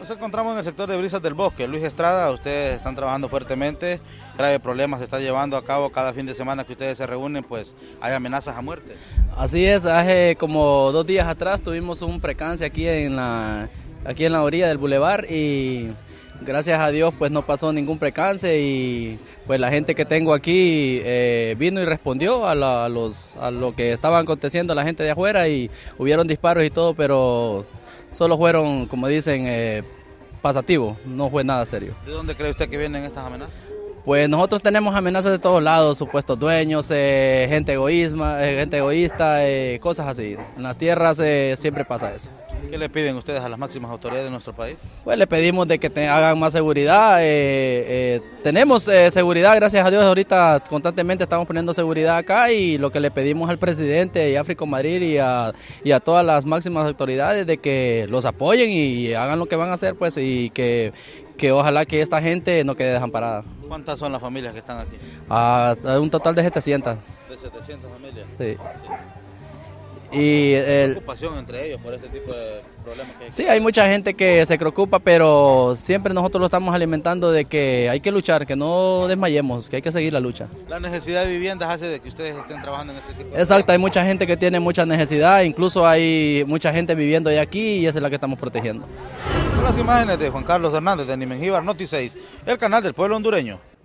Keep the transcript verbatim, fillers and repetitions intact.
Nos encontramos en el sector de Brisas del Bosque. Luis Estrada, ustedes están trabajando fuertemente, grave problemas se está llevando a cabo cada fin de semana que ustedes se reúnen, pues hay amenazas a muerte. Así es, hace como dos días atrás tuvimos un percance aquí en la, aquí en la orilla del bulevar y gracias a Dios pues no pasó ningún percance y pues la gente que tengo aquí eh, vino y respondió a, la, a, los, a lo que estaban aconteciendo la gente de afuera y hubieron disparos y todo, pero solo fueron, como dicen, eh, pasativos, no fue nada serio. ¿De dónde cree usted que vienen estas amenazas? Pues nosotros tenemos amenazas de todos lados, supuestos dueños, eh, gente, egoísma, eh, gente egoísta, eh, cosas así. En las tierras eh, siempre pasa eso. ¿Qué le piden ustedes a las máximas autoridades de nuestro país? Pues le pedimos de que te hagan más seguridad. Eh, eh, tenemos eh, seguridad, gracias a Dios, ahorita constantemente estamos poniendo seguridad acá y lo que le pedimos al presidente y a África Madrid y a, y a todas las máximas autoridades de que los apoyen y hagan lo que van a hacer, pues, y que, que ojalá que esta gente no quede desamparada. ¿Cuántas son las familias que están aquí? A, a un total de setecientas. ¿De setecientas familias? Sí. sí. Y el, preocupación entre ellos por este tipo de problemas que hay. Sí, hay mucha gente que se preocupa, pero siempre nosotros lo estamos alimentando de que hay que luchar, que no desmayemos, que hay que seguir la lucha. La necesidad de viviendas hace de que ustedes estén trabajando en este tipo de... Exacto, hay mucha gente que tiene mucha necesidad, incluso hay mucha gente viviendo de aquí y esa es la que estamos protegiendo. Con las imágenes de Juan Carlos Hernández de Nimengíbar Noti seis, el canal del pueblo hondureño.